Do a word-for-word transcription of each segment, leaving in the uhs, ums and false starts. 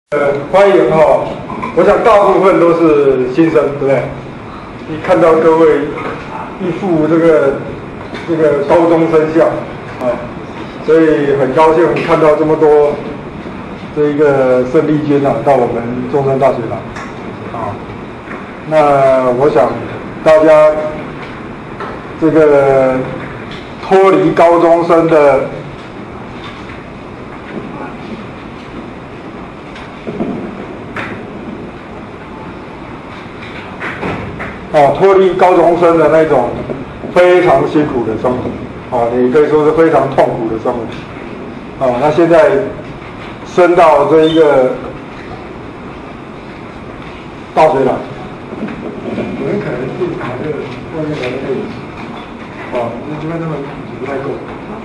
呃，欢迎哦！我想大部分都是新生，对不对？一看到各位一副这个这个高中生相啊，所以很高兴看到这么多这一个胜利军啊到我们中山大学来啊。那我想大家这个脱离高中生的。哦，脱离高中生的那种非常辛苦的生活，哦，你可以说是非常痛苦的生活，哦，那现在升到这一个大学来，我们可能是拿这个外面的那个，哦，这这边那么不太够。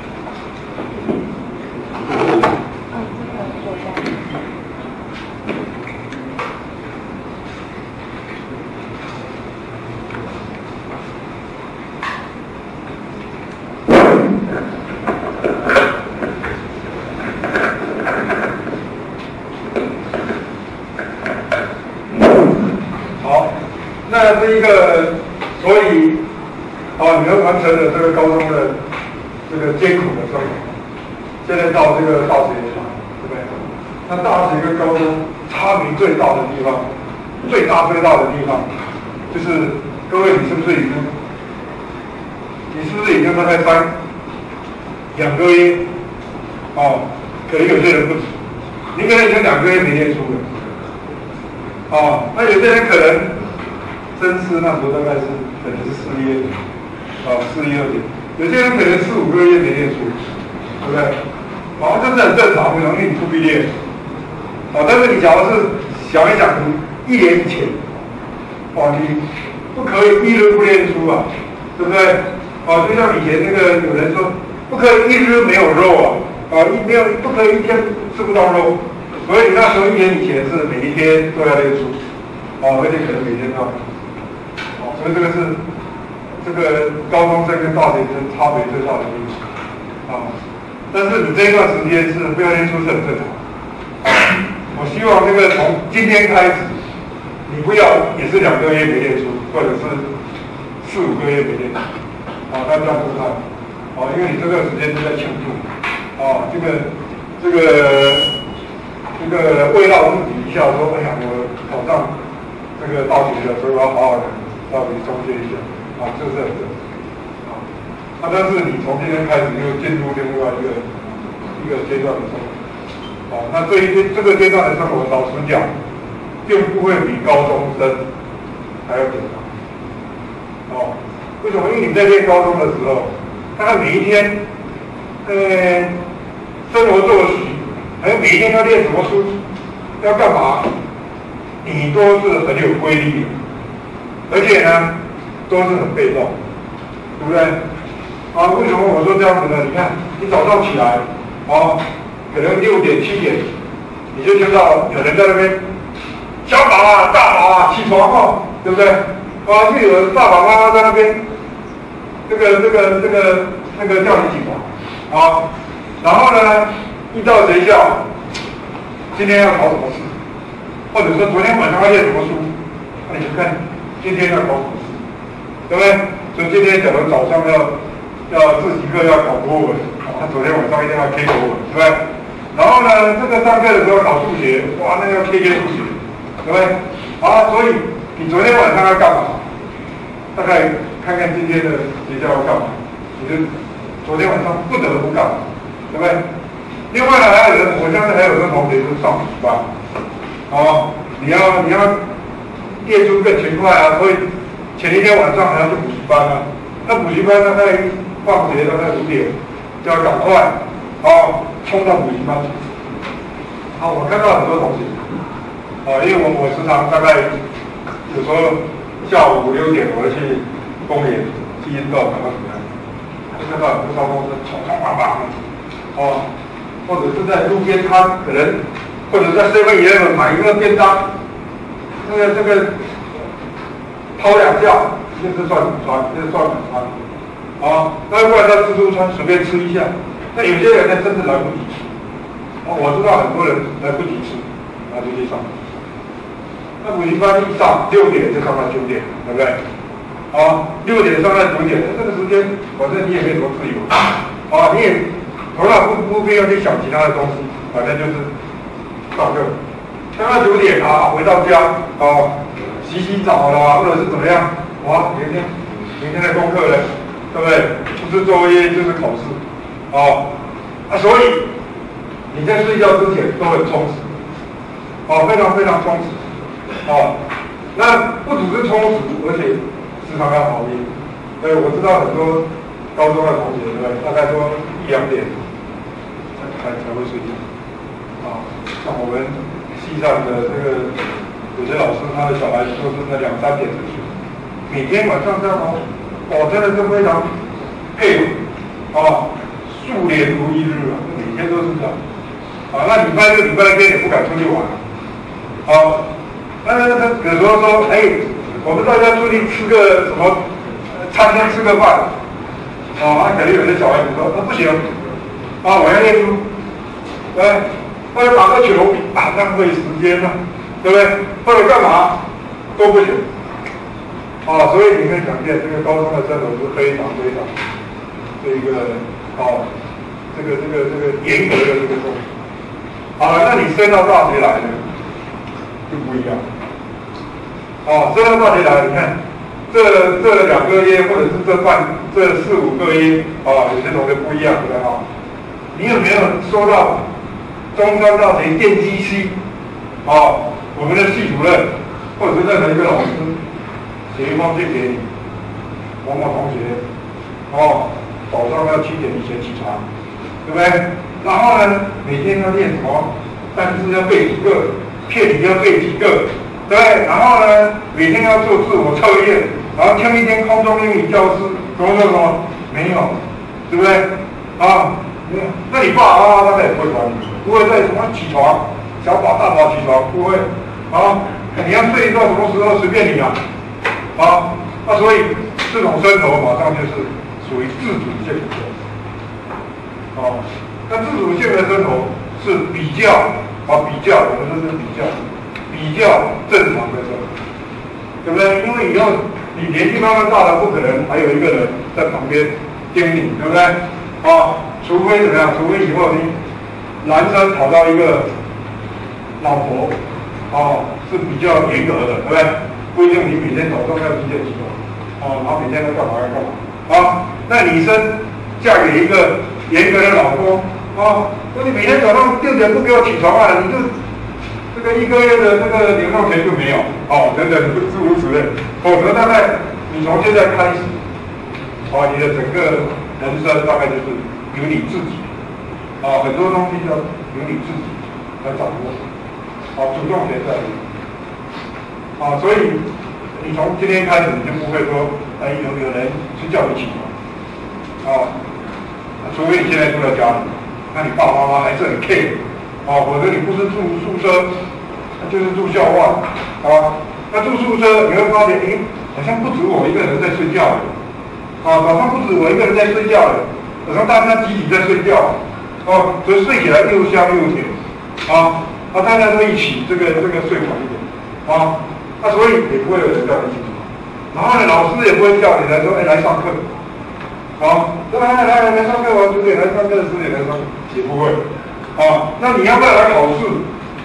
那这一个，所以，哦，你们完成了这个高中的这个艰苦的生活，现在到这个大学来，对不对？那大学跟高中差别最大的地方，最大最大的地方，就是各位，你是不是已经，你是不是已经大概三两个月，哦，可能有些人不止，你可能已经两个月没念书了，哦，那有些人可能。真是那时候大概是可能是四月，啊四一二年，有些人可能四五个月没念书，对不对？啊，这是很正常，很容易你不毕业。啊，但是你假如是想一想，你一年以前，哦，你不可以一日不念书啊，对不对？啊，就像以前那个有人说，不可以一日没有肉啊，啊一没有不可以一天吃不到肉，所以你那时候一年以前是每一天都要念书，啊，而且可能每天都要。所以这个是这个高中生跟大学生差别最大的地方啊。但是你这一段时间是不要念书是很正常。我希望这个从今天开始，你不要也是两个月没念书，或者是四五个月没念书，啊，那这样不太好，啊，因为你这段时间是在庆祝，啊，这个这个这个慰劳自己一下，说哎呀，我考上这个大学了，所以我要好好的。稍微中间一下，啊，这是很正常，啊，啊，但是你从今天开始又进入另外一个一个阶段的生活，啊，那这一这个阶段的生活，老实讲，并不会比高中生还要简单，哦，为什么？因为你在念高中的时候，大概每一天，呃，生活作息，还有每一天要念什么书，要干嘛，你都是很有规律的。而且呢，都是很被动，对不对？啊，为什么我说这样子呢？你看，你早上起来，啊，可能六点七点，你就听到有人在那边，小宝啊、大宝啊，起床哦，对不对？啊，就有爸爸妈妈在那边，这个、这个、这个、那个叫你起床，啊，然后呢，一到学校，今天要考什么试，或者说昨天晚上要念什么书，那你就看。今天要考口试，对不对？所以今天假如早上要要自习课要考国文，他昨天晚上一定要 K 国文，对不对？然后呢，这个上课的时候考数学，哇，那要 K K 数学，对不对？啊，所以你昨天晚上要干嘛？大概看看今天的学校要干嘛，你就昨天晚上不得不干嘛，对不对？另外呢，还有人，我相信还有的同学是上补习班，啊，你要你要。念书更勤快啊，所以前一天晚上还要去补习班啊。那补习班大概放学大概五点，就要赶快哦冲到补习班去。好，我看到很多同学，哦，因为我我时常大概有时候下午五六点我会去公园去运动，然后怎么样，就看到很多高中生冲冲忙忙的，哦，或者是在路边摊可能，或者在 seven eleven 买一个便当。这个这个掏两下，就是算午餐，就是算午餐，啊，那不然在自助餐随便吃一下，那有些人呢真的来不及吃，哦，我知道很多人来不及吃，啊， 然后就去上补习班。那补习班一上六点就上到九点，对不对？啊，六点上到九点，这个时间反正你也没什么自由，啊，你也头脑不不必要去想其他的东西，反正就是上课。上到九点啊，回到家啊，洗洗澡啦，或者是怎么样，哇，明天明天的功课呢，对不对？不是作业就是考试，啊，啊，所以你在睡觉之前都很充实，啊，非常非常充实，啊，那不只是充实，而且时常要熬夜。所以我知道很多高中的同学，对不对？大概都一两点才才会睡觉，啊，像我们系上的这个有些老师，他的小孩子都是那两三点才睡，每天晚上这样哦，我真的是非常佩服，啊，数年如一日啊，每天都是这样，啊，那礼拜六、礼拜天也不敢出去玩，啊，那那他有时候说，哎，我们大家出去吃个什么餐厅吃个饭，啊，那肯定有些小孩子说，那、啊、不行，啊，我要念书，对。或者打个球啊，浪费时间了，对不对？或者干嘛都不行，啊，所以你可以想见，这个高中的生活是非常非常这个哦，这个这个这个严格的这个生活。好了，那你升到大学来呢，就不一样。哦，升到大学来，你看这这两个月，或者是这半这四五个月，啊，有些同学不一样，对不对？哈，你有没有收到？中山大学电机系，哦，我们的系主任或者是任何一个老师写一封信给你，某某同学，哦，早上要七点以前起床，对不对？然后呢，每天要练什么？单词要背几个，片语要背几个，对不对？然后呢，每天要做自我测验，然后听一天空中英语教师，什么什么什么，没有，对不对？啊。那你爸爸妈妈大概也不会管你，不会在什么起床，小宝大宝起床，不会，啊，你要睡到什么时候随便你啊，啊，那所以这种生活马上就是属于自主性的，啊，那自主性的生活是比较啊比较，我们说是比较比较正常的生活，对不对？因为以后你年纪慢慢大了，不可能还有一个人在旁边盯你，对不对？啊。除非怎么样？除非以后你男生找到一个老婆，哦，是比较严格的，对不对？不一定你每天早上要几点起床，哦，然后每天都干嘛要干嘛，啊？那女生嫁给一个严格的老公，啊，说你每天早上六点不给我起床啊，你就这个一个月的这个零用钱就没有，哦，等等诸如此类，否则大概你从现在开始，哦，你的整个人生大概就是。由你自己，啊，很多东西要由你自己来掌握，啊，主动权在你，啊，所以你从今天开始你就不会说，哎，有有人去叫你起床，啊，除非你现在住在家里，那你爸爸妈妈还是很 care， 啊，否则你不是住宿舍，就是住校外，啊，那住宿舍你会发现，哎，好像不止我一个人在睡觉，啊，早上不止我一个人在睡觉了。早上大家集体在睡觉，哦，所以睡起来又香又甜，啊，啊，大家都一起这个这个睡晚一点，啊，啊，所以也不会有人叫你起床，然后呢，老师也不会叫你来说，哎，来上课，啊，来来来来上课，我九点来上课，十点来上课，也不会，啊，那你要不要来考试？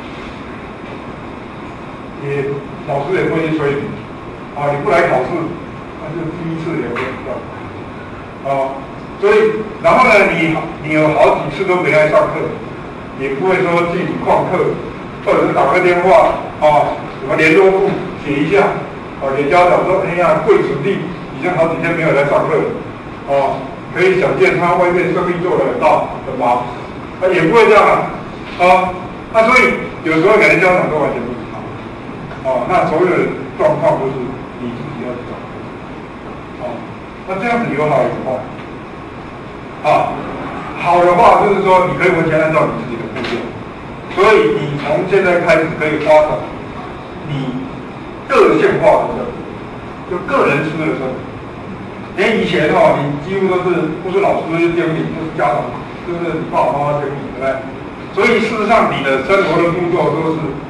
也老师也不会去催你，啊，你不来考试，那就第一次也不会叫，啊。所以，然后呢，你你有好几次都没来上课，也不会说自己旷课，或者是打个电话啊，什么联络簿写一下，啊，给家长说，哎呀，贵子弟已经好几天没有来上课了，啊，可以想见他外面生意做得很大很忙，啊，也不会这样啊，啊，那所以有时候可能家长都完全不知道，啊，那所有的状况都是你自己要去掌握，啊，那这样子有好有坏。啊，好的话就是说，你可以完全按照你自己的步骤，所以你从现在开始可以发展你个性化的生活，就个人式的生活。连以前哦，你几乎都是不是老师经理，就是家长，就是你爸爸妈妈经理，对不对？所以事实上，你的生活的步骤都是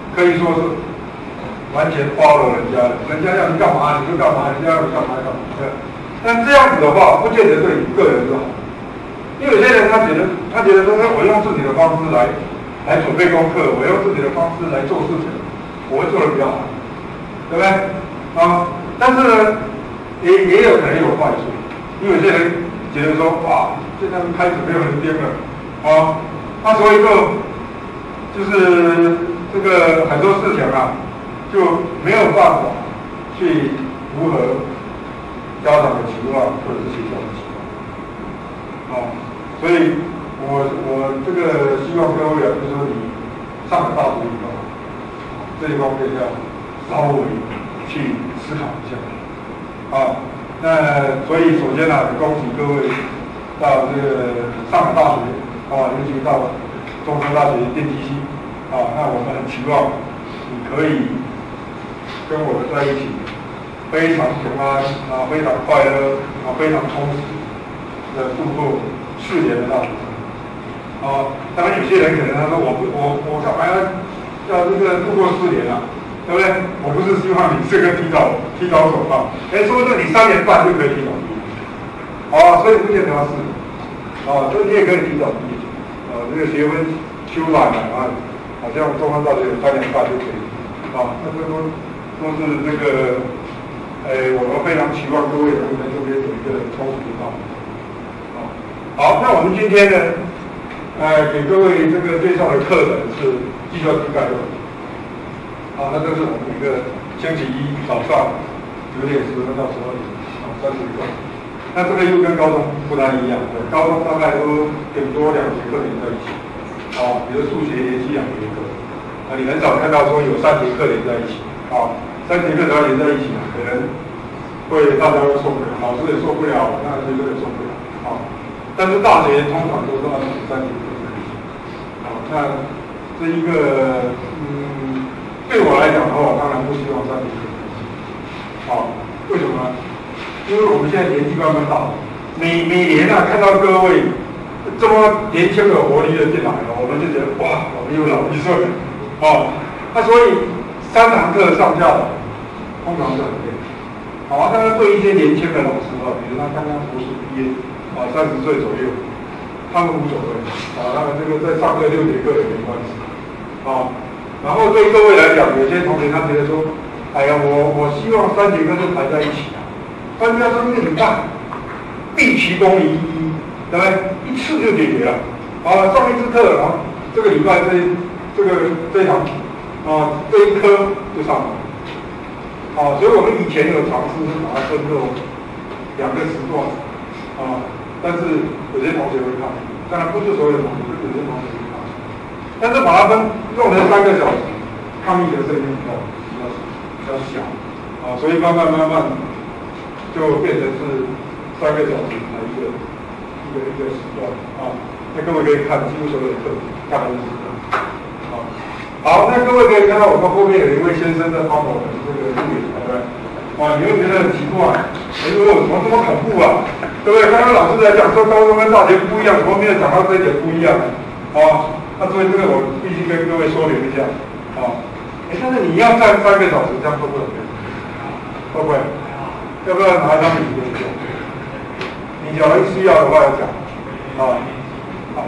可以说是完全 follow 人家的，人家要你干嘛你就干嘛，人家要你干嘛干嘛。对。但这样子的话，不见得对你个人是好，因为有些人他觉得他觉得说，我用自己的方式来来准备功课，我用自己的方式来做事情，我会做得比较好，对不对？啊，但是呢，也也有可能有坏处，因为有些人觉得说，哇，现在开始没有人编了，啊，那所以就就是这个很多事情啊，就没有办法去符合家长的期望或者是学校的期望，哦，所以我我这个希望各位啊，就是说你上了大学以后，这一方面要稍微去思考一下，啊，那所以首先呢、啊，恭喜各位到这个上海大学啊，尤其到中山大学电机系啊，那我们很期望你可以跟我们在一起。非常平安啊，非常快乐啊，非常充实的度过四年的大学生啊。当然，有些人可能他说我不我我干嘛要要这个度过四年啊，对不对？我不是希望你这个提早提早走啊，哎，说不定你三年半就可以提早毕业，哦，所以不见得是，哦，所以你也可以提早毕业，啊，这个学分修满了啊，好像中山大学有三年半就可以，啊，那这都都是这个。哎，我们非常期望各位能在这边有一个充实的道理。好，那我们今天呢，呃，给各位这个介绍的课程是计算机概论。好，那这是我们一个星期一早上九点十分到十二点，啊，三十课。那这个又跟高中不太一样，对，高中大概都顶多两节课连在一起，啊，比如数学连续两节课，啊，你很少看到说有三节课连在一起，啊。三节课只要连在一起啊，可能会大家都受不了，老师也受不了，那学生也受不了啊。但是大学通常都是按三节课在一起，啊，那这一个嗯，对我来讲的话，当然不希望三节课在一起，啊，为什么呢？因为我们现在年纪慢慢大，每每年啊看到各位这么年轻的活力的进来了，我们就觉得哇，我们又老一岁了，啊，那所以三堂课上下的。通常是很累，好啊。当然对一些年轻的老师啊，比如他刚刚博士毕业啊，三十岁左右，他们无所谓啊，他们这个在上课六节课也没关系啊。然后对各位来讲，有些同学他觉得说，哎呀，我我希望三节课就排在一起啊，专家生命你看，毕其功于一，对不对？一次就解决了啊。上一次课，然后这个礼拜这这个这一堂啊这一科就上了。啊，所以我们以前有尝试是把它分作两个时段，啊，但是有些同学会看，当然不是所有的同学，有些同学会看，但是把它分用成三个小时，抗议的声音比较比较比较小，啊，所以慢慢慢慢就变成是三个小时的一个一个一个时段，啊，那各位可以看几乎所有的课看的是这样，啊。好，那各位可以看到我们后面有一位先生在帮我们这个录影，对不对？啊，你会觉得很奇怪，哎呦，怎么这么恐怖啊？对不对？刚刚老师在讲说高中跟大学不一样，怎么没有讲到这一点不一样？啊，那所以这个我必须跟各位说明一下，啊，哎，但是你要站三个小时，这样会不会？会不会？要不要拿一张笔给你讲？你假如需要的话要讲，啊，好，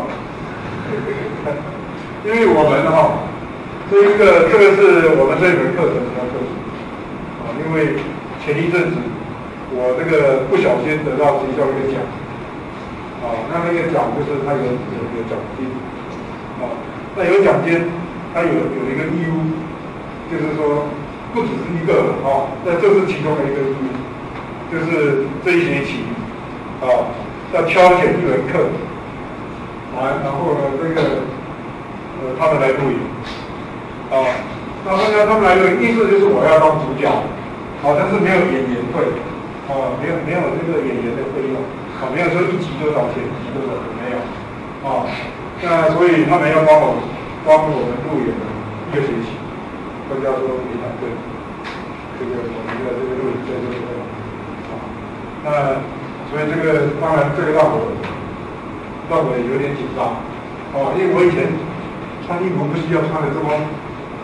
因为我们哈。这一个，这个是我们这门课程比较特殊啊，因为前一阵子我这个不小心得到学校一个奖啊，那那个奖就是它有有有奖金啊，那有奖金，它有有一个义务，就是说不只是一个啊，那这是其中的一个义务，就是这一学期啊要挑选一门课，啊，然后呢这个呃他们来录影。啊，那大家他们来的意思就是我要当主角，好、啊，但是没有演员费，啊，没有没有这个演员的费用，啊，没有说一集多少钱，一集多少钱没有，啊，那所以他们要帮我帮我们入演的一个学期，大家说没谈对，这个我们的这个录影费就是这样，啊，那所以这个当然这个让我让我有点紧张，哦、啊，因为我以前穿衣服不需要穿的这么。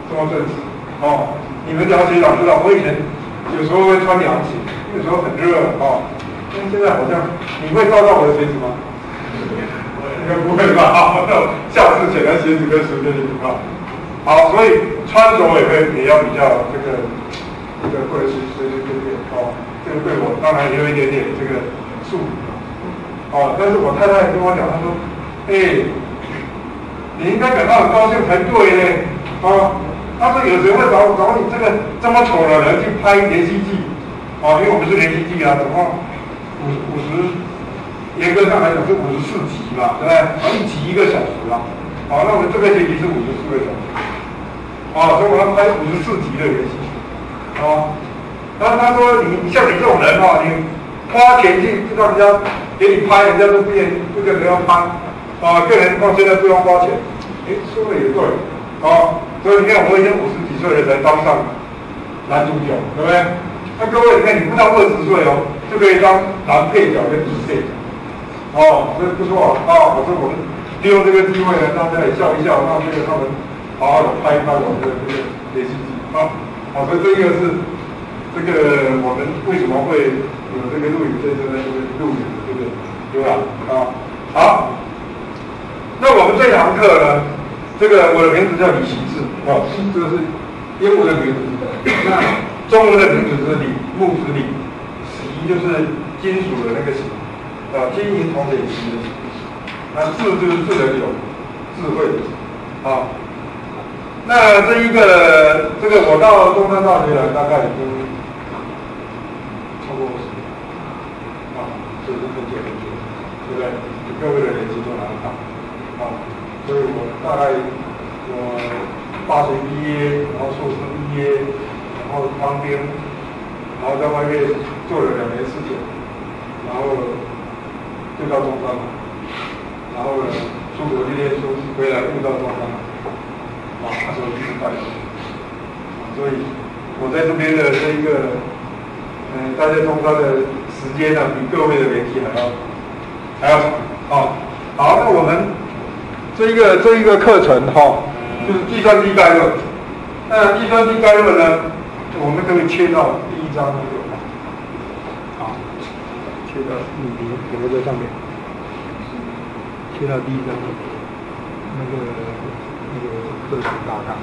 这么正式哦。你们了解老知道，我以前有时候会穿凉鞋，有时候很热哦。但现在好像你会照到我的鞋子吗？应该不会吧？好，那我下次选的鞋子跟随便你啊。好，所以穿着也会也要比较这个这个会随随随便便哦。这个对我当然也有一点点这个束缚哦。但是我太太跟我讲，她说：“哎，你应该感到很高兴才对呢。”啊，她说有时候会找找你这个这么丑的人去拍连续剧，哦，因为我们是连续剧啊，总共五五十。严格上来讲是五十四集嘛，对不对？然后一集一个小时啊，好，那我们这个学期是五十四个小时，啊，所以我要拍五十四集的连续剧，啊，然后他说你你像你这种人啊，你花钱去让人家给你拍，人家都不愿意不跟人家拍，啊，更何况现在不用花钱，哎，说的也对，啊，所以你看我已经五十几岁了才当上男主角，对不对？那各位你看你不到二十岁哦，就可以当男配角跟女配角。哦，这不错啊！我说我们利用这个机会呢，大家也笑一笑，让这个他们好好的拍一拍我们的这个连续剧啊！好，所以这个是这个我们为什么会有这个录影先生的这个录影的这个对吧？啊，好，那我们这堂课呢，这个我的名字叫李习志啊，这个是英文的名字，那中文的名字是李木子李，习就是金属的那个习。啊，金银铜铁锡的锡，那智就是智人有智慧的智啊。那这一个这个我到中山大学来，大概已经超过五十年啊，所以是很久很久，对不对？各位的年纪都拿得到啊，所以我大概我大学毕业，然后硕士毕业，然后当兵，然后在外面做了两年事情，然后。就到中山了，然后呢，出国去念书，回来又到中山了，啊，那时候一直带着，所以我在这边的这一个，嗯，待在中山的时间呢，比各位的年纪还要还要长啊。好，那我们这一个这一个课程哈、哦，就是计算机概论。那计算机概论呢，我们可以切到第一章那个。切到你你你们在上面，切到第一张那个那个课程大纲。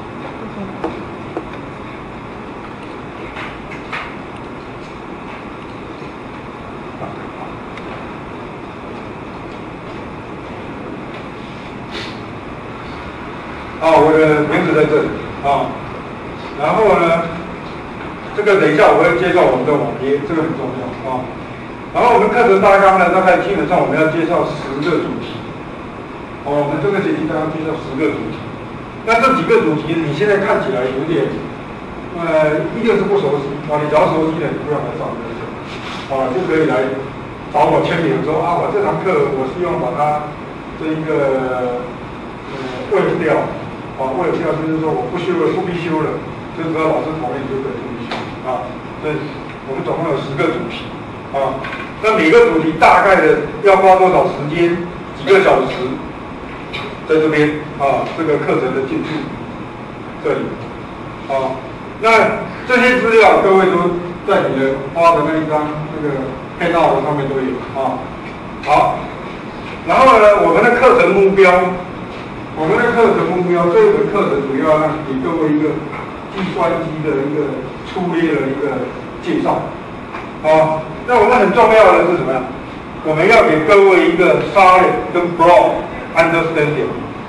啊，我的名字在这里啊。然后呢，这个等一下我会介绍我们的网页，这个很重要啊。然后我们课程大纲呢，大概基本上我们要介绍十个主题。哦，我们这个学期大概介绍十个主题。那这几个主题你现在看起来有点，呃，一定是不熟悉啊。你只要熟悉的，你不用来上课，啊，就可以来找我签名说啊，我这堂课我希望把它这一个呃位不掉，啊，位不掉就是说我不修了，不必修了，就只要老师同意就可以不必修啊。所以我们总共有十个主题啊。那每个主题大概的要花多少时间？几个小时？在这边啊，这个课程的进度这里啊。那这些资料各位都在你的花的那一张这个配套的上面都有啊。好，然后呢，我们的课程目标，我们的课程目标，这个课程主要让给各位一个计算机的一个粗略的一个介绍啊。那我们很重要的是什么呀？我们要给各位一个 solid 跟 broad understanding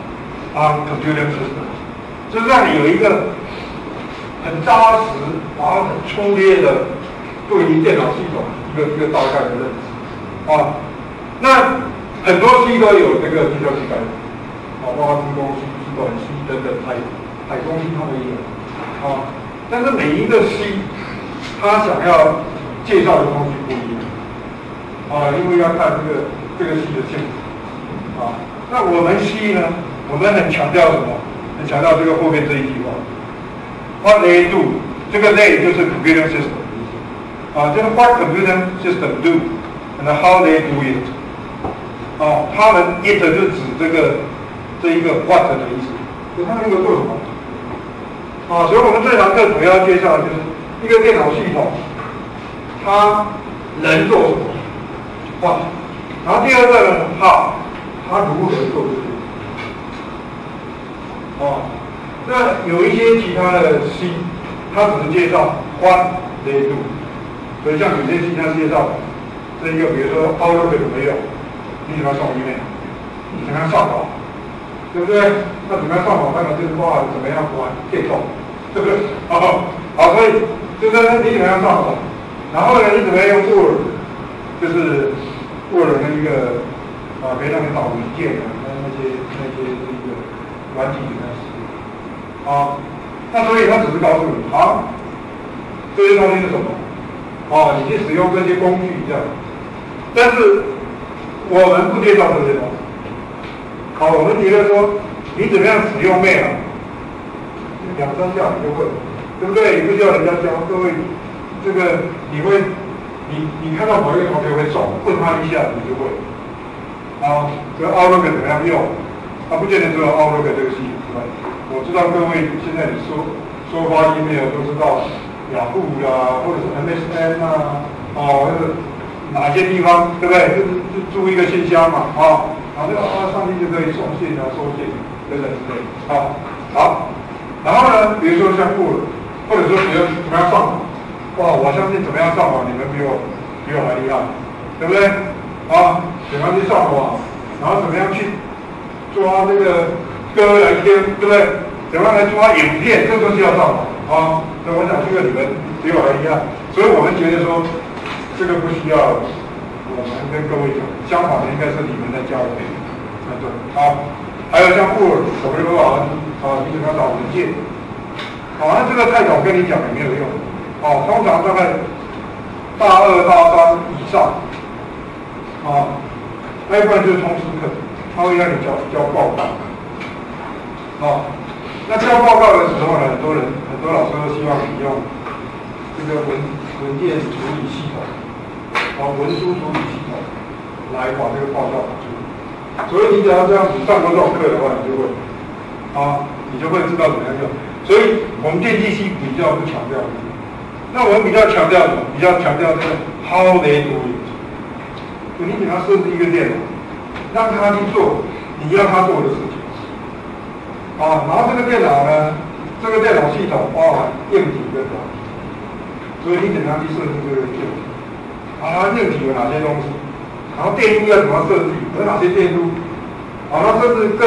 on computer system， 就是让你有一个很扎实，然后很粗略的对于电脑系统一个一个大概的认识啊。那很多系都有这个计算机概念，啊，包括自工系、自管系等等，海海工系他们也有啊。但是每一个系，他想要介绍的东西不一样，啊，因为要看这个这个系的性质，啊，那我们系呢，我们很强调什么？很强调这个后面这一句话 ，What they do， 这个 they 就是 computer system， 啊，就是 What computer system do， and how they do it， 啊，他们 it 就指这个这一个 what 的意思，就他们那个做什么， 啊，所以我们这堂课主要介绍的就是一个电脑系统，它能做什么？哇，然后第二个呢，它它如何做这些？哦，那有一些其他的 C， 它只是介绍宽、雷度，所以像有些 C 它介绍这一个，比如说 Outlook 怎么用，你怎么样送 email， 你怎么样上网，对不对？那怎么样上网？当然就是话怎么样玩电动，对不对？好，好，所以就是你怎么样上网，然后呢，你怎么样用 Word， 就是 Word 那一个啊，可以让你导文件啊，那那些那些那个软体怎么样使用啊？那所以他只是告诉你啊，这些东西是什么？哦，你去使用这些工具这样，但是我们不介绍这些东西。好，我们觉得说你怎么样使用 Mail， 两三下你就会，对不对？你不需要人家教，各位，这个你会，你你看到某一个同学会手问他一下，你就会。啊，这个 Outlook 怎么样用？他、啊、不见得只有 Outlook 这个系统之外，我知道各位现在你说说发 email 都知道雅虎啦，或者是 M S N 啊，哦，或者哪些地方，对不对？就是就租一个信箱嘛，啊，然后这个啊上去就可以送信啊、收信等等之类的，啊，好，然后呢，比如说像 Word， 或者说比如怎么样上网，哇，我相信怎么样上网，你们比我比我还厉害，对不对？啊，怎么样去上网，然后怎么样去抓这个歌来听，对不对？怎么样来抓影片，这都是要上网啊。所以我想这个你们比我还厉害，所以我们觉得说这个不需要我们跟各位讲，相反的应该是你们在教我们。那对，好，还有像 Word 什么什么啊，啊，你怎么样找文件？好，那这个太早跟你讲也没有用。哦，通常大概大二、大三以上。啊，那一般就是通识课，他会让你交交报告。啊，那交报告的时候呢，很多人很多老师都希望你用这个文文件处理系统，啊，文书处理系统来把这个报告打出来。所以你只要这样子上过这种课的话，你就会，啊，你就会知道怎么样用。所以我们电机系比较不强调这个，那我们比较强调什么？比较强调这个 how they do it。你给他设置一个电脑，让他去做你要他做的事情，啊，然后这个电脑呢，这个电脑系统包含硬体跟软体，所以你怎么样去设置这个硬体？啊，硬体有哪些东西？然后电路要怎么设计？有哪些电路？啊，那甚至更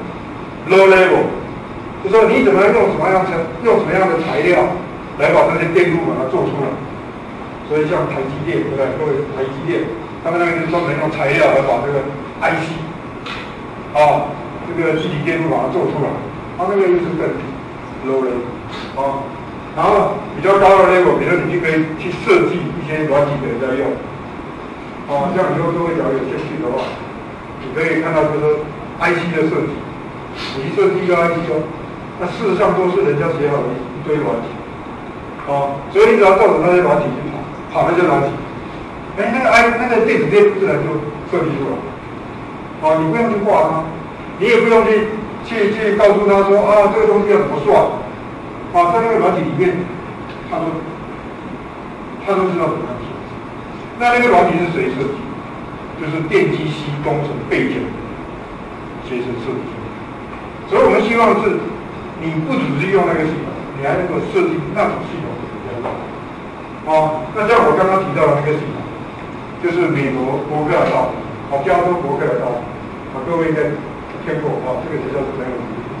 low level， 就说你怎么样用什么样的用什么样的材料来把这些电路把它做出来？所以像台积电，对不对？各位台积电。他们那个就是专门用材料来把这个 I C， 啊，这个基体电路把它做出来，它、啊、那个又是更 low level， 啊，然后比较高的 level， 比如你就可以去设计一些软体的在用，啊，像以后各位假如有兴趣的话，你可以看到就是说 I C 的设计，你设计一个 I C 哦，那事实上都是人家写好的一堆软体，啊，所以你只要照着那些软体去跑，跑那些软体。哎，那个 I 那个电子电路自然就设计出来，啊，你不用去画它，你也不用去去去告诉他说啊，这个东西要怎么算，啊，在那个软体里面，他都他都知道怎么样做。那那个软体是谁设计？就是电机系工程背景学生设计出来。所以我们希望是，你不只是用那个系统，你还能够设计那种系统的比较好。啊，那像我刚刚提到的那个系统。就是美国伯克莱大学，好，加州伯克莱大学，啊，各位应该听过啊，这个学校是很有名的。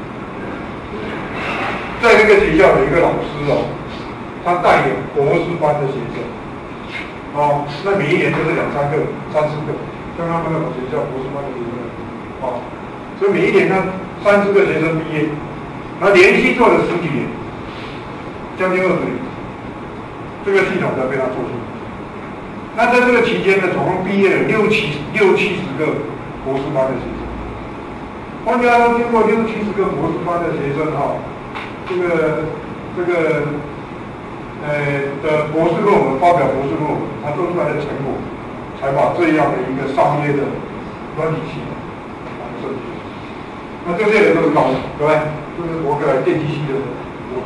在那个学校有一个老师哦，他带领博士班的学生，哦，那每一年就是两三个、三四个，像他们那种学校博士班的学生，哦，所以每一年他三四个学生毕业，他连续做了十几年，将近二十年，这个系统才被他做出来。那在这个期间呢，总共毕业了六七六七十个博士班的学生。换句话说，经过六七十个博士班的学生哈，这个这个呃的博士论文发表博士论文，他做出来的成果，才把这样的一个商业的软体系统把它设计出来。那这些人都是高手，对不对？就是伯克莱电机系的博士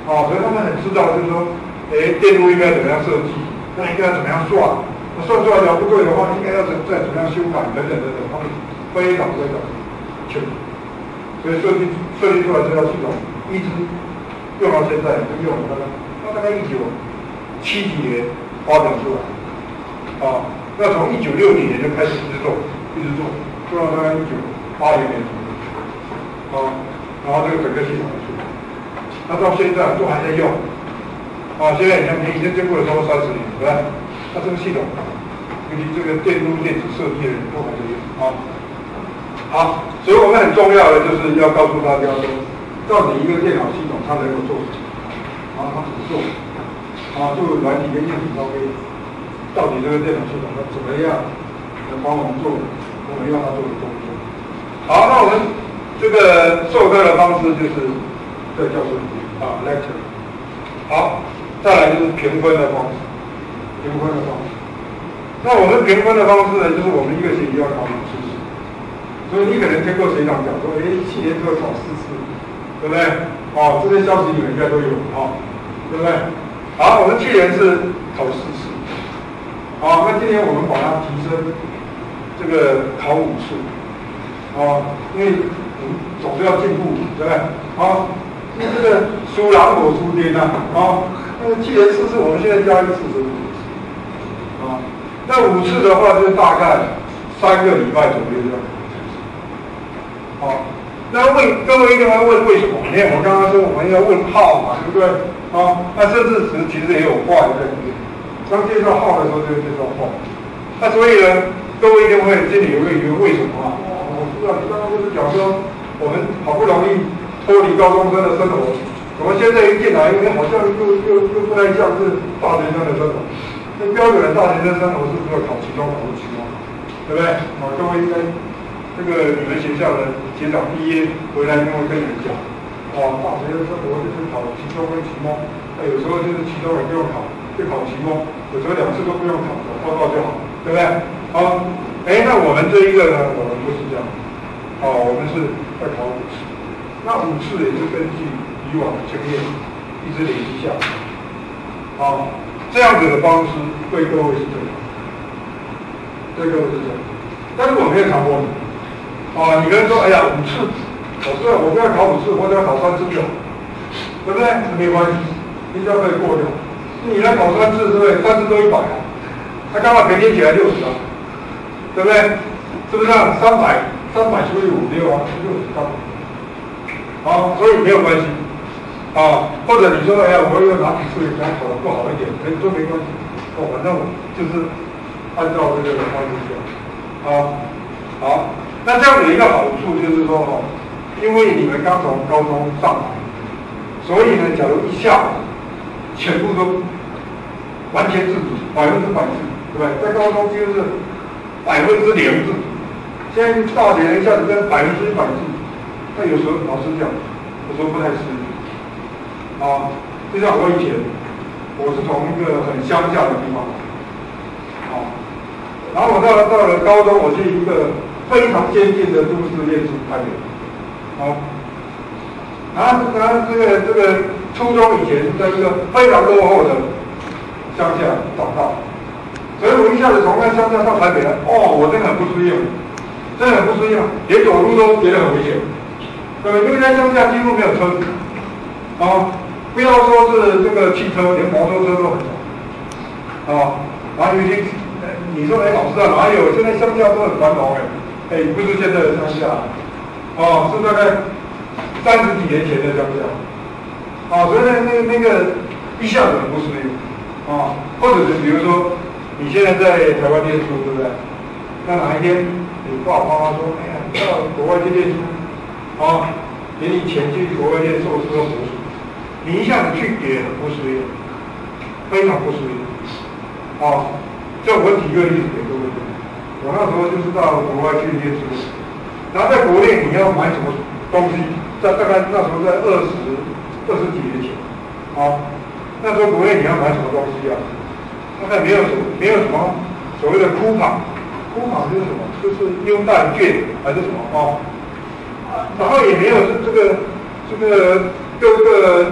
哦，所以他们很知道，就是说，哎，电路应该怎么样设计，那应该怎么样算，那算出来聊不对的话，应该要怎再怎么样修改等等等等，他们非常非常清楚。所以设计设计出来这套系统，一直用到现在，就用了大概，那大概一九七几年发展出来，啊，那从一九六几年就开始一直做，一直做，做到大概一九八零年左右，啊，然后这个整个系统出来，那到现在都还在用，啊，现在你看，你已经经过了超过三十年，对吧？那这个系统，尤其这个电路电子设计的人都还在用，啊。好，所以我们很重要的就是要告诉大家说，到底一个电脑系统它能够做什么，然后它怎么做，啊，做软体跟硬体方面，到底这个电脑系统它怎么样能帮我们做我们要它做的工作。好，那我们这个授课的方式就是这个教授啊 lecture。好，再来就是评分的方式，评分的方式。那我们评分的方式呢，就是我们一个学期要考五次。所以你可能听过学长讲说，哎，七年之后考四次，对不对？哦，这些消息你们应该都有哦，对不对？好，我们去年是考四次，好，那今年我们把它提升，这个考五次，哦，因为我们总是要进步，对不对？好，因为这个输狼我输爹呐，啊，那个去年四次，我们现在加一次是五次，啊，那五次的话就大概三个礼拜左右这样。好，那问各位一定会问为什么？因为我刚刚说我们要问号嘛，对不对？啊，那甚至其实其实也有话在里面。刚介绍号的时候就介绍话，那所以呢，各位一定会心里有个疑问，为什么啊？我知道你刚刚就是讲说，我们好不容易脱离高中生的生活，怎么现在一进来，因为好像又又又不太像是大学生的生活。那标准的大学生生活是不是要考期中考或期末，对不对？啊，各位应该。这个你们学校的学长毕业回来，跟我跟你们讲，哦，大学的生活就是考期中跟期末，那有时候就是期中也不用考，就考期末，有时候两次都不用考，找报告就好，对不对？好，哎，那我们这一个呢，我们不是这样，哦，我们是要考五次，那五次也是根据以往的经验一直累积下来，好，这样子的方式对各位是最好，对各位是最好，但是我没有强迫你。哦，你可能说，哎呀，五次，老师，我不要考五次，我只要考三次就好，对不对？没关系，应该可以过掉。你来考三次，对不对？三次都一百啊，他刚好平均起来六十啊，对不对？是不是这样？三百，三百除以五六啊，六十刚好。好，所以没有关系。啊，或者你说，哎呀，我要拿几次想考得不好一点，可以说没关系。哦，反正我就是按照这个方式讲。好，好。那这样子一个好处就是说，哦，因为你们刚从高中上来，所以呢，假如一下全部都完全自主，百分之百自主，对不对？在高中就是百分之零自主，现在大学一下子变百分之一百自主，那有时候老师讲，有时候不太适应。啊，就像我以前，我是从一个很乡下的地方来，啊，然后我到了到了高中，我去一个。非常先进的都市念书开源，好，然后然后这个这个初中以前在一个非常落后的乡下长大，所以我一下子从那乡下到台北来，哦，我真的很不适应，真的很不适应，连走路都觉得很危险，对不对？因为在乡下几乎没有车子，啊，不要说是这个汽车，连摩托车都很少，啊，然后尤其你说哎，老师啊，哪有？现在乡下都很繁荣哎。哎，不是现在的乡下，哦，是大概三十几年前的乡下，啊，所以那那那个一下子很不适应，啊，或者是比如说你现在在台湾念书，对不对？那哪一天你爸爸妈妈说，哎呀，你到国外去念书，啊，给你钱去国外念硕士或博士，你一下子去也很不适应，非常不适应，啊，这我举个例子给各位听。我那时候就是到国外去念书，然后在国内你要买什么东西，在大概那时候在二十二十几年前，啊，那时候国内你要买什么东西啊？大概没有什么没有什么所谓的库卡，库卡就是什么？就是优待券还是什么啊？然后也没有是这个这个各个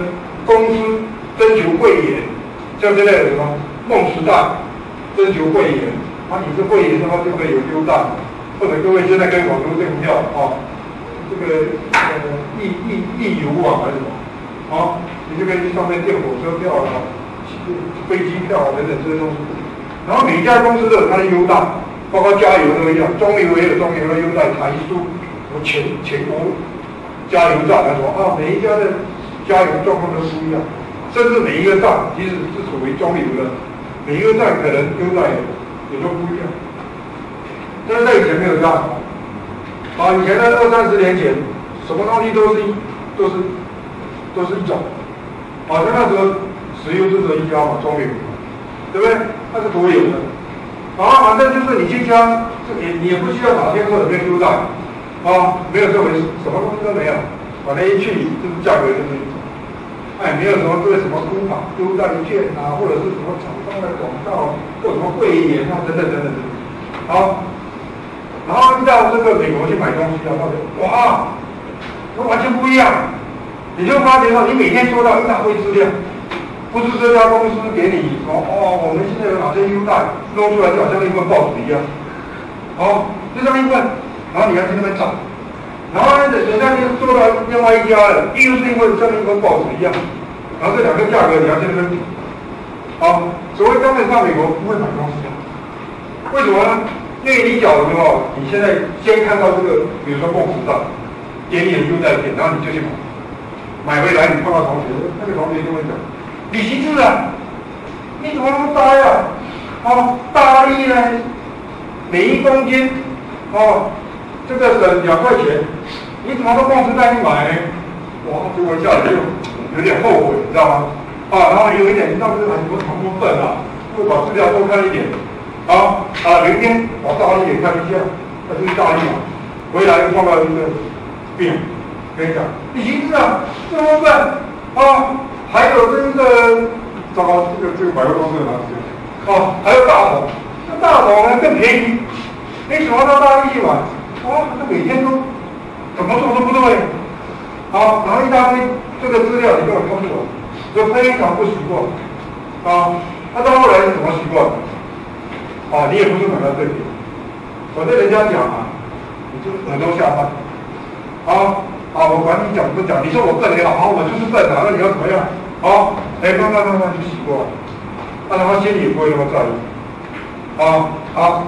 公司征求会员，像现在有什么梦时代征求会员，啊，你是会员的话就可以有优待，或者各位现在跟网络订票啊，这个呃易易易游网还是什么，啊，你就可以去上面订火车票啊、飞机票啊等等这些东西，然后每一家公司都有它的优待，包括加油都一样，中油也有中油的优待，台塑、什么全全国加油站来说啊，每一家的加油状况都不一样，甚至每一个站即使是属于中油的，每一个站可能优待也都不一样。但是在以前没有这样，啊，以前在二三十年前，什么东西都是一都是都是一种，好像那时候石油就只有一家嘛，中油，对不对？那是国有的，然后反正就是你去加，你你也不需要打电话里面优待，啊，没有这回事，什么东西都没有，反正一去就是价格就是一种，哎，没有什么对什么工厂优待券啊，或者是什么厂商的广告，或者什么会员啊等等等等等等，好。然后一到这个美国去买东西啊，发现哇，那完全不一样。你就发觉到，你每天收到一大堆资料，不是这家公司给你说哦，我们现在有哪些优待，弄出来就好像一份报纸一样。哦，就这么一份，然后你要去那边找，然后呢，人家就做到另外一家了，又是因为像一份报纸一样，然后这两个价格你要去那边比。好，所谓根本上美国不会买东西的，为什么呢？因为你缴的时候，你现在先看到这个，比如说梦时代给你的优待券，然后你就去买，买回来你碰到同学，那个同学就会讲，李行志啊，你怎么那么呆啊？哦，大力呢，每一公斤哦，这个省两块钱，你怎么到梦时代去买呢？哇，结果一下子就有点后悔，你知道吗？啊，然后有一点，你到底很多很多份啊，会把资料多看一点。好啊，明天我大力也看一下，那就是大力嘛。回来碰到一个病，跟你讲，李行志啊，这么笨啊，还有这个，糟糕，这个这个百货公司有哪些？哦，还有大同，那大同呢更便宜，你怎么到大力去买？哇，这每天都怎么做都不对。好，然后一大堆这个资料你根本看不懂，就非常不习惯。啊，那到后来是怎么习惯的？啊，你也不是买到这里，我对人家讲啊，你就耳朵下翻，啊啊，我管你讲不讲，你说我笨也好，好，我就是笨啊，那你要怎么样？好，哎，慢慢慢慢就习惯了，啊，然后心里也不会那么在意，啊好，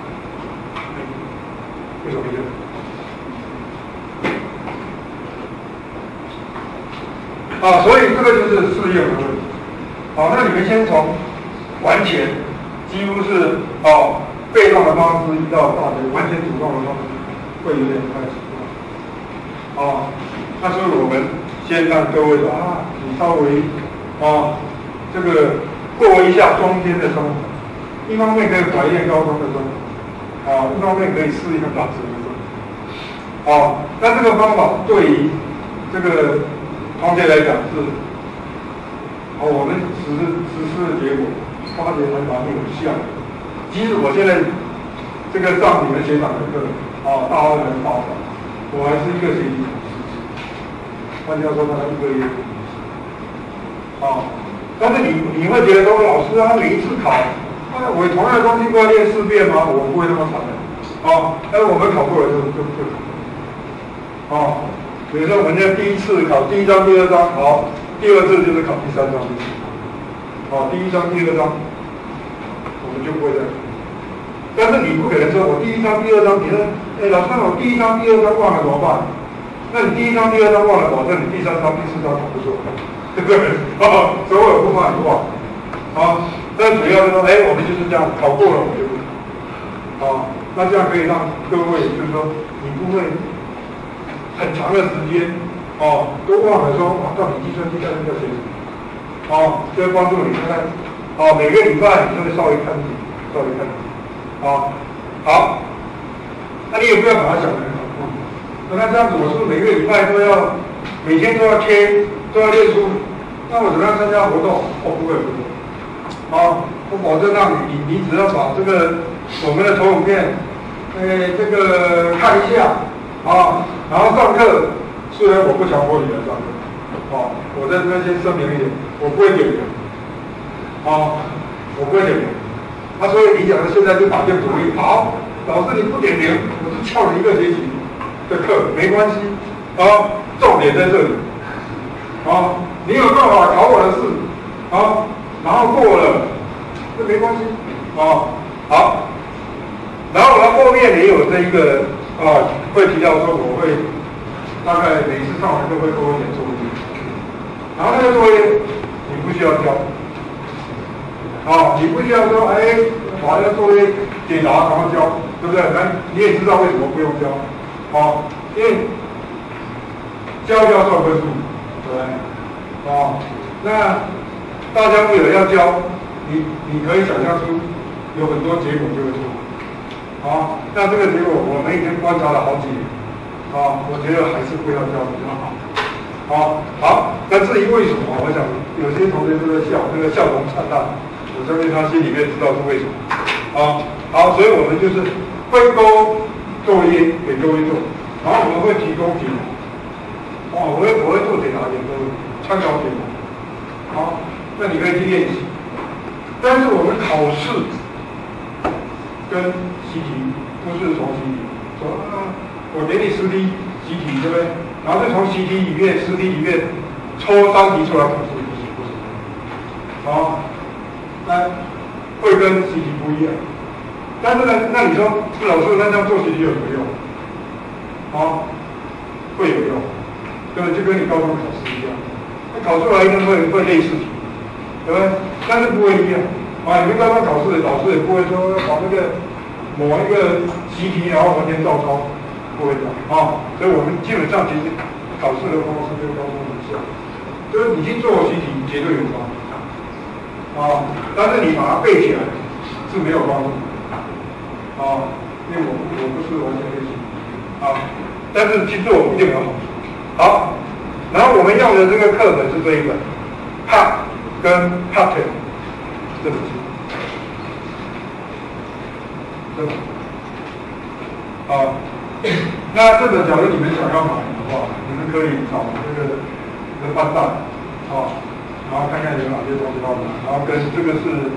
为什么这样？啊，所以这个就是适应的问题。好，那你们先从完全。几乎是哦，被动的方式移到大学，完全主动的方式会有点不太习惯。哦，那所以我们先让各位说啊，你稍微哦，这个过一下中间的生活，一方面可以怀念高中的生活，啊，一方面可以适应大学的生活。哦，那这个方法对于这个同学来讲是，哦，我们实施实施的结果。发觉还蛮有效的，即使我现在这个上你们学长的课，啊，大二的报告，我还是一个学期考试次，换句话说，大概一个月，啊，但是你你会觉得说，老师啊，每一次考，啊，我同样的东西不要练四遍吗？我不会那么惨的，啊，但是我们考过了就就就考过了，啊，比如说我们现在第一次考第一章、第二章，好，第二次就是考第三章、第四章。哦，第一章、第二章，我们就不会再。但是你不可能说，我第一章、第二章，你说，哎，老师，我第一章、第二章忘了怎么办？那你第一章、第二章忘了，保证你第三章、第四章考不出来，对不对？哦，所以我也不怕你忘。啊，但主要是说，哎，我们就是这样，考过了我们就不考。啊，那这样可以让各位，就是说，你不会很长的时间，哦，都忘了说，哇，到底计算机在那个学什么？哦，就会帮助你看看，哦，每个礼拜你就会稍微看一点，稍微看一点，哦，好，那你也不要把它想得很痛苦，那这样子我是不是每个礼拜都要，每天都要贴，都要列出，那我怎么样参加活动？哦，不会不会，哦，我保证让你，你你只要把这个我们的投影片，呃，这个看一下，啊，然后上课，虽然我不强迫你来上课。 哦，我在这边先声明一点，我不会点名。哦，我不会点名。他、啊、所以你讲的现在就打定主意，好，老师你不点名，我就翘你一个学期的课，没关系。啊，重点在这里。啊，你有办法考我的试，啊，然后过了，这没关系。啊，好。然后呢，后面也有这一个啊，会提到说我会大概每次上完课会给我点作业，然后那个作业你不需要交。啊，你不需要说，哎，把那个作业解答然后交，对不对？那你也知道为什么不用交，啊，因为交一交算分数，对不对？啊，那大家为了要交，你你可以想象出有很多结果就会出来，啊，那这个结果我们已经观察了好几年，啊，我觉得还是不要交比较好。好，好，那至于为什么，我想有些同学都在笑，那个笑容灿烂。我相信他心里面知道是为什么，啊，好，所以我们就是会勾作业给各位做，然后我们会提供题目，哦，我会我会做解答给各位参考解答，好，那你可以去练习。但是我们考试跟习题不是从习题，说啊，我给你十题习题，对不对？然后就从习题里面十题里面抽三题出来考试，不是不是，好。那会跟习题不一样，但是呢，那你说老师那这样做习题有什么用？啊，会有用，对不对？就跟你高中考试一样，那考出来一定会会类似题，对不对？但是不会一样啊！你们高中考试，老师也不会说把那个某一个习题然后完全照抄，不会这样啊。所以我们基本上其实考试的方式跟高中很像，就是你去做习题绝对有帮助。啊，但是你把它背起来是没有帮助的，啊，因为我我不是完全背起，啊，但是去做一定有好处。好，然后我们用的这个课本是这一本 ，P A T 跟 P A T 这本书，这本，啊，那这本假如你们想要买的话，你们可以找这个这个班长，啊。然后看看有哪些东西要买，然后跟这个是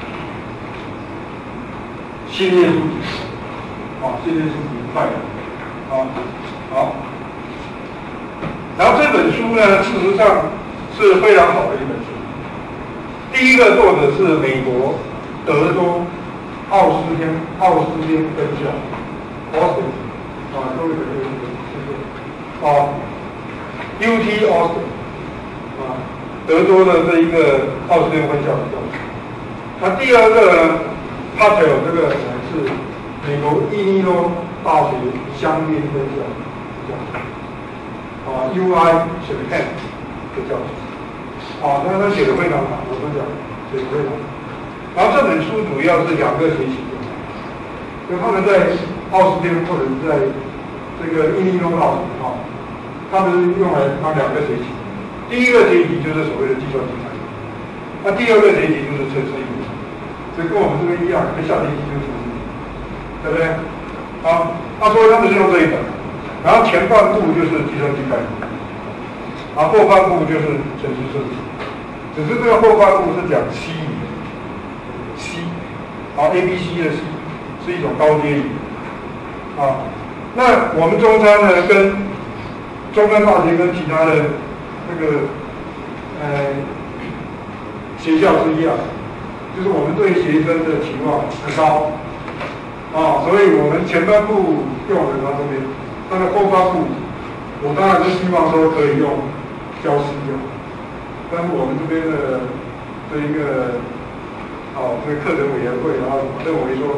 系列书籍，啊，系列书籍快的，啊，好。然后这本书呢，事实上是非常好的一本书。第一个作者是美国德州奥斯汀奥斯汀分校 ，Austin， 啊，各位可以谢谢，啊 ，U T Austin， 啊。德州的这一个奥斯汀分校的教授，那第二个呢 ，Patel 这个人是美国伊利诺大学香槟分校的教授，啊 ，U I 选 Penn 的教授，啊，那他写的非常好，我跟你讲，写的非常好。然后这本书主要是两个学期，就他们在奥斯汀或者是在这个伊利诺大学啊，他们是用来当两个学期。第一个学期就是所谓的计算机开发，那第二个学期就是程式语言，所以跟我们这边一样，跟下学期就是程式语言，对不对？啊，他说他们是用这一本，然后前半部就是计算机开发，然后后半部就是程式设计，只是这个后半部是讲 C 语言 ，C， 啊 A B C 的 C 是一种高阶语言，啊，那我们中山呢跟中山大学跟其他的这个呃学校是一样，就是我们对学生的期望很高啊，所以我们前半部用的他这边，但是后半部我当然是希望说可以用教师教，但是我们这边的这一个哦这个课程委员会然后认为说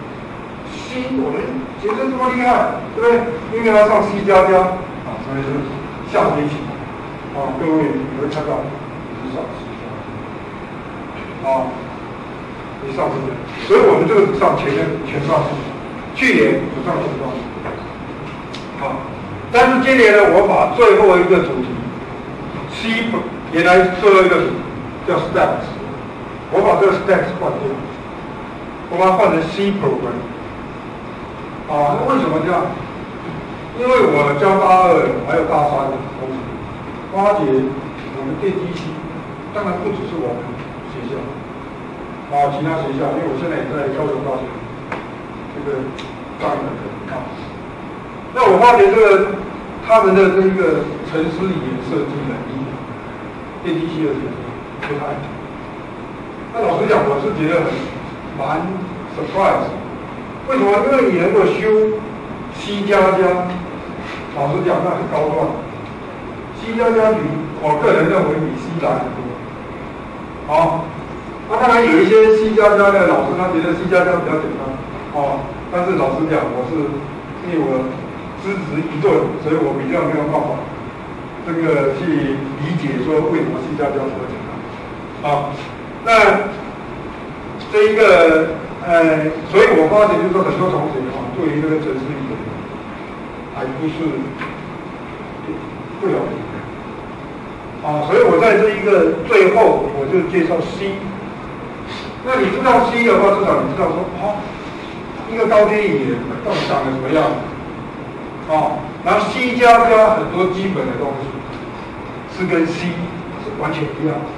C 我们学生这么厉害，对不对？因为他上 C 加加啊，所以是下学期。啊，各位你会看到，你上是啊，你上是这样，所以我们这个上前面全上是，去年不上全上是，啊，但是今年呢，我把最后一个主题 C 原来最后一个主题叫 Stacks， 我把这个 Stacks 换掉，我把它换成 C program， 啊，为什么这样？因为我教大二还有大三的同学。 发掘我们电机系，当然不只是我们学校，啊，其他学校，因为我现在也在高雄大学这个上一门课啊。那我发觉这个他们的这个程式语言设计能力，电机系的学生不太好。那老实讲，我是觉得很蛮 surprise。为什么？因为你能够修 C 加加，老实讲那很高段。C 加加比我个人认为比 C 难很多。好，那当然有一些 C 加加的老师，他觉得 C 加加比较简单。哦，但是老实讲，我是因为我资质一顿，所以我比较没有办法这个去理解说为什么 C 加加这么简单。好，那这一个呃，所以我发现就是说很多同学啊，对于这个程式语言还不是不了解啊，所以我在这一个最后我就介绍 C。那你知道 C 的话，至少你知道说哦，一个高阶语言到底长得什么样啊？然后 C 加加很多基本的东西是跟 C 是完全一样的。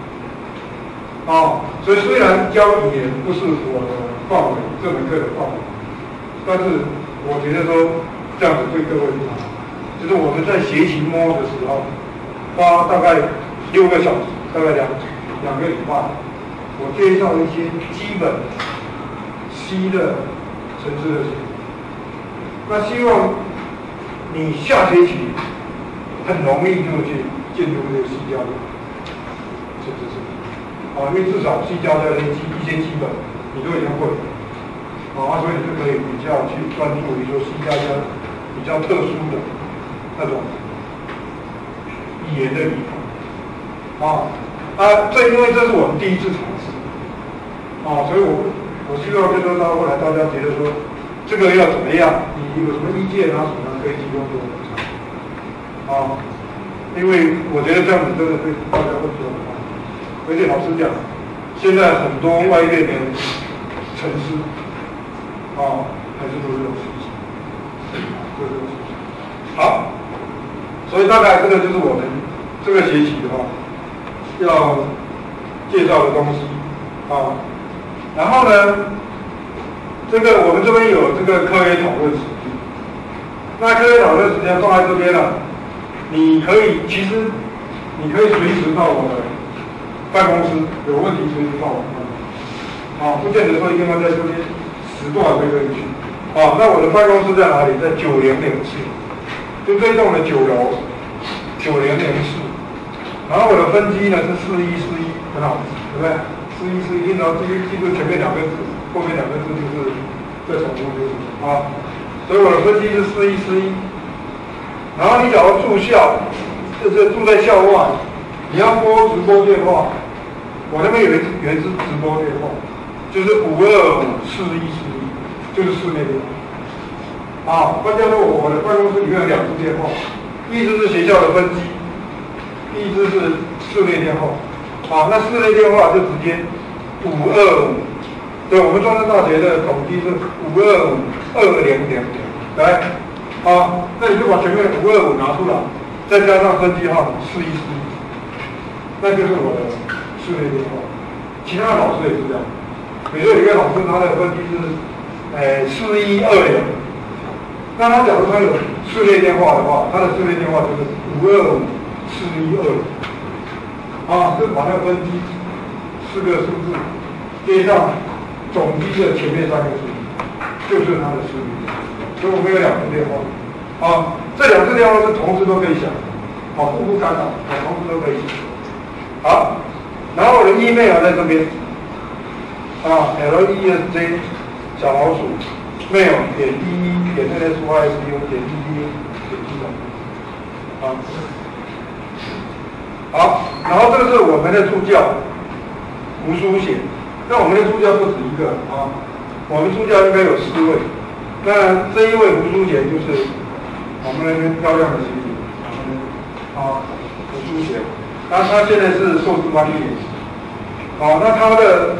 啊，所以虽然教语言不是我的范围，这门课的范围，但是我觉得说这样子对各位非常好。就是我们在学习摸的时候，花大概六个小时，大概两两个礼拜，我介绍一些基本 C 的程式的写作。那希望你下学期很容易就去进入这个 C 加加程式设计。啊，因为至少 C 加加的基一些基本你都已经会了，啊，所以你就可以比较去专注于说 C 加加比较特殊的那种语言的地方，啊啊，这因为这是我们第一次尝试，啊，所以我我希望就是说到后来大家觉得说这个要怎么样，你有什么意见啊什么可以提供给我们参考，啊，因为我觉得这样子真的对大家会比较好。而且老实讲，现在很多外面的城市啊，还是都是用 C， 都是用 C。好，所以大概这个就是我们这个学期的话要介绍的东西啊。然后呢，这个我们这边有这个科学讨论时间，那科学讨论时间放在这边了，你可以其实你可以随时到我的办公室，有问题随时到我办公室，啊，不见得说一定要在这边时段才可以去，啊，那我的办公室在哪里？在九零零四，就这栋的九楼，九零零四，然后我的分机呢是四一四一，很好，对不对？四一四一，然后记记住前面两个字，后面两个字就是再重复就是啊，所以我的分机是四一四一，然后你假如住校，就是住在校外。你要拨直播电话，我那边有一有一支直播电话，就是五二五四一四一，就是室内电话。啊，换句话说，我的办公室里面有两支电话，一支是学校的分机，一支是室内电话。啊，那室内电话就直接五二五，对，我们中山大学的统计是五二五二零零零，来，啊，那你就把前面五二五拿出来，再加上分机号四一四一。那就是我的室内电话，其他老师也是这样。比如说有一个老师他的分机是，呃四一二零，那他假如他有室内电话的话，他的室内电话就是五二五四一二零，啊，就把那个分机四个数字接上总机的前面三个数字，就是他的室内电话。所以我们有两支电话，啊，这两支电话是同时都可以响，啊，互不干扰，啊，同时都可以响。好，然后我的 email 在这边，啊 ，l e s j 小老鼠 mail 点 d e 点 n s y s u 点 d d 点 g 啊，好，然后这个是我们的助教吴书写，那我们的助教不止一个啊，我们助教应该有四位，那这一位吴书写就是我们那边漂亮的学姐，啊，吴书写。那他现在是硕士班毕业，好，那他的，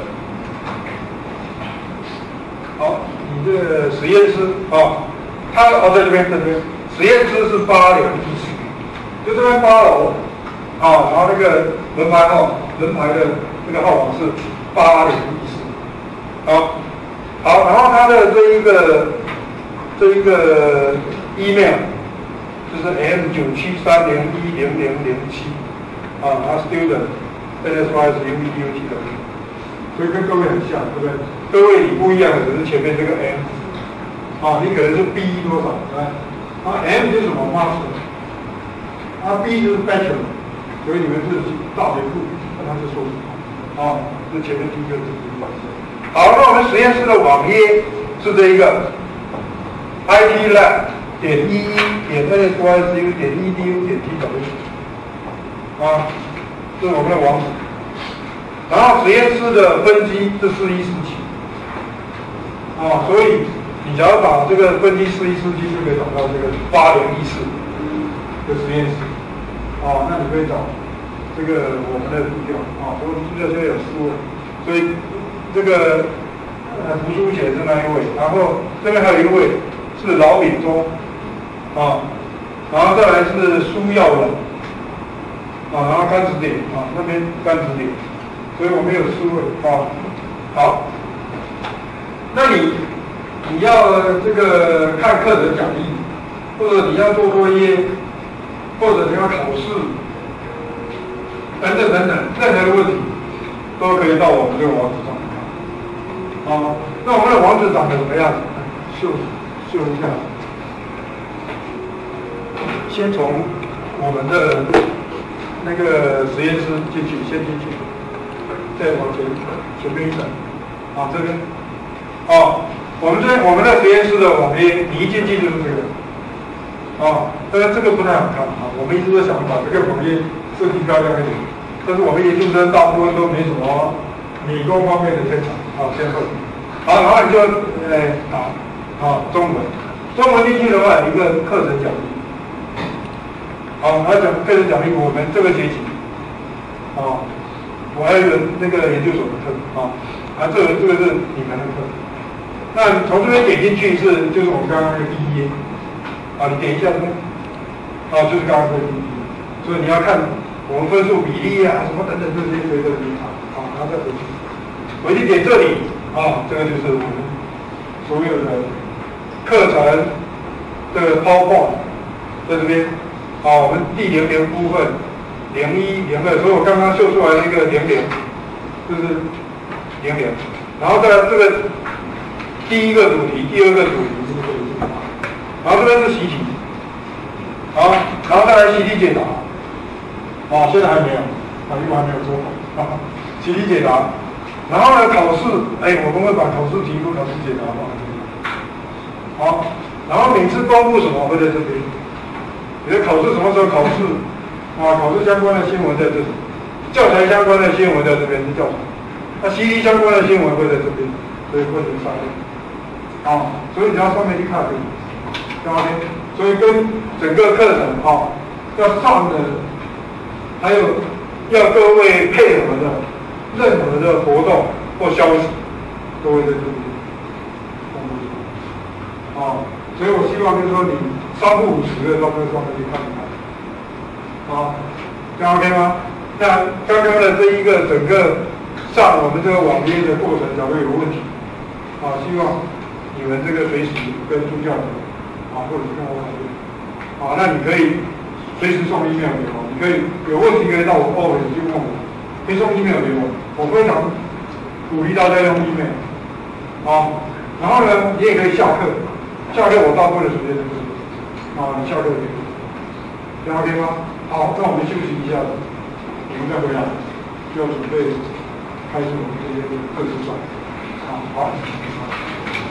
好，你这个实验室啊，他哦在这边这边，实验室是八两一四， 就这边八楼，啊，然后那个门牌号，门牌的这个号码是八零一四，好，好，然后它的这一个这一个 email 就是 M 九七三零一零零零七，啊，然后 student N S Y 是 U B U T 的，所以跟各位很像，对不对？各位你不一样的只是前面这个 M， 啊，你可能是 B 多少，对吧？啊 ，M 就是什么 master， 啊 B 就是 bachelor， 所以你们是大学部，那是硕士，啊，这前面第一个就是关系。好，那我们实验室的网页是这一个 I T lab 点 E E 点 N S Y C U 点 E D U 点 T W， 啊，这是我们的网址。然后实验室的分机是四一四七，啊，所以你只要把这个分机四一四七就可以找到这个八零一四的实验室，啊，那你可以找这个我们的资料，啊，我们资料现在有四位，所以这个呃胡书写是那一位，然后这边还有一位是老炳忠，啊，然后再来是苏耀文，啊，然后甘子点，啊，那边甘子点。所以我们有四位啊，好，那你你要这个看课程讲义，或者你要做作业，或者你要考试，等等等等，任何的问题都可以到我们这个网址上看。啊，那我们的网址长得怎么样？秀秀一下，先从我们的那个实验室进去，先进去。再往前前面一层，啊，这边，哦，我们这我们的实验室的网页，你一进去就是这个，啊，当然这个不太好看啊，我们一直都想把这个网页设计漂亮一点，但是我们研究生大部分都没什么理工方面的天才，啊，先后，好，然后你就，哎，打，啊，中文，中文进去的话，一个课程讲义，好，然后讲课程讲义，我们这个学期，啊。我还有一个那个研究所的课啊，啊，这个这个是你们的课。那从这边点进去是就是我们刚刚那个第一页，啊，你点一下这边，啊，就是刚刚那个第一页。所以你要看我们分数比例啊，什么等等这些随着你查，啊，然后再回去，回去点这里，啊，这个就是我们所有的课程这个 PowerPoint 在这边，啊，我们第零零部分。零一零二，所以我刚刚秀出来那个零零，就是零零，然后再这个第一个主题，第二个主题是这个主题，然后这边是习题，好，然后再来习题解答，哦，现在还没有，啊，因为还没有做好，习题解答，然后呢考试，哎，我们会把考试题目、考试解答放在这里，好，然后每次公布什么会在这边，你的考试什么时候考试？啊，考试相关的新闻在这里，教材相关的新闻在这边是教材，那 C D 相关的新闻会在这边，所以会在上面。啊，所以你要上面去看这个，上面，所以跟整个课程啊要上的，还有要各位配合的任何的活动或消息，都会在这里公布出来。啊，所以我希望就是说你三不五时的到这上面去看一看。好，这样 OK 吗？那刚刚的这一个整个上我们这个网页的过程，假如有问题，啊，希望你们这个随时跟助教啊，或者是跟我讨论，啊，那你可以随时送 email 给我，你可以有问题可以到我 office 去问我，可以送 email 给我，我非常鼓励大家用 email，啊，然后呢，你也可以下课，下课我大部分的时间都是，啊，你下课可以，这样 OK 吗？好，那我们休息一下，我们再回来，就要准备开始我们这些课程上。啊，好。